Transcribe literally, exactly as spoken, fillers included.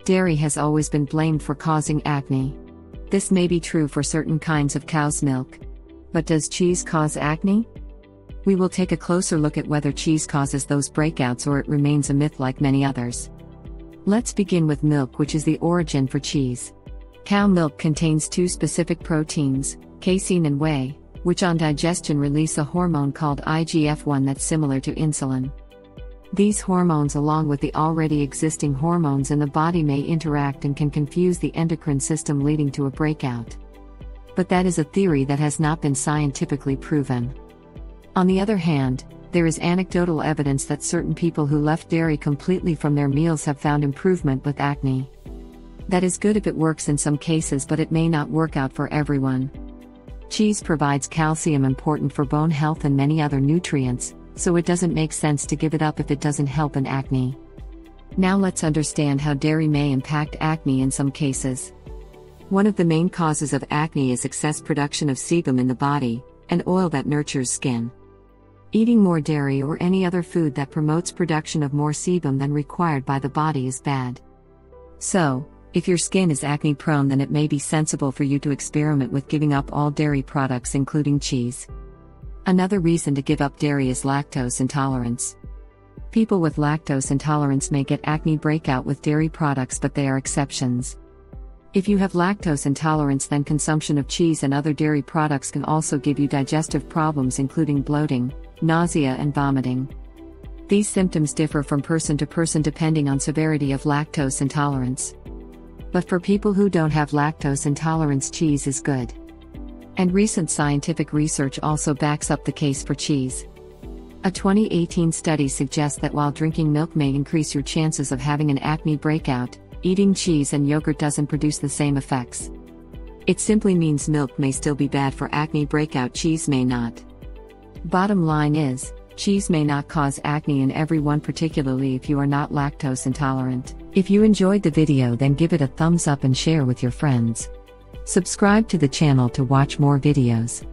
Dairy has always been blamed for causing acne. This may be true for certain kinds of cow's milk. But does cheese cause acne? We will take a closer look at whether cheese causes those breakouts or it remains a myth like many others. Let's begin with milk, which is the origin for cheese. Cow milk contains two specific proteins, casein and whey, which on digestion release a hormone called I G F one that's similar to insulin. These hormones, along with the already existing hormones in the body, may interact and can confuse the endocrine system, leading to a breakout. But that is a theory that has not been scientifically proven. On the other hand, there is anecdotal evidence that certain people who left dairy completely from their meals have found improvement with acne. That is good if it works in some cases, but it may not work out for everyone. Cheese provides calcium, important for bone health and many other nutrients, so it doesn't make sense to give it up if it doesn't help in acne. Now let's understand how dairy may impact acne in some cases. One of the main causes of acne is excess production of sebum in the body, an oil that nurtures skin. Eating more dairy or any other food that promotes production of more sebum than required by the body is bad. So, if your skin is acne prone, then it may be sensible for you to experiment with giving up all dairy products, including cheese. Another reason to give up dairy is lactose intolerance. People with lactose intolerance may get acne breakout with dairy products, but they are exceptions. If you have lactose intolerance, then consumption of cheese and other dairy products can also give you digestive problems, including bloating, nausea, and vomiting. These symptoms differ from person to person depending on severity of lactose intolerance. But for people who don't have lactose intolerance, cheese is good. And recent scientific research also backs up the case for cheese. A twenty eighteen study suggests that while drinking milk may increase your chances of having an acne breakout, eating cheese and yogurt doesn't produce the same effects. It simply means milk may still be bad for acne breakout, cheese may not. Bottom line is, cheese may not cause acne in everyone, particularly if you are not lactose intolerant. If you enjoyed the video, then give it a thumbs up and share with your friends. Subscribe to the channel to watch more videos.